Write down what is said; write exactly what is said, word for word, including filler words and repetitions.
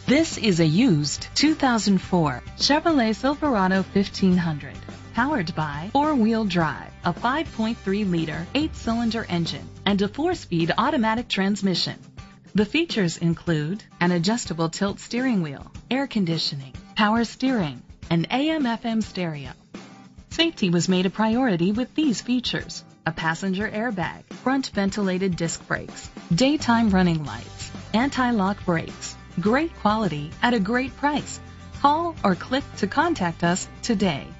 This is a used two thousand four Chevrolet Silverado fifteen hundred, powered by four-wheel drive, a five point three liter eight-cylinder engine, and a four-speed automatic transmission. The features include an adjustable tilt steering wheel, air conditioning, power steering, and A M F M stereo. Safety was made a priority with these features: a passenger airbag, front ventilated disc brakes, daytime running lights, anti-lock brakes. Great quality at a great price. Call or click to contact us today.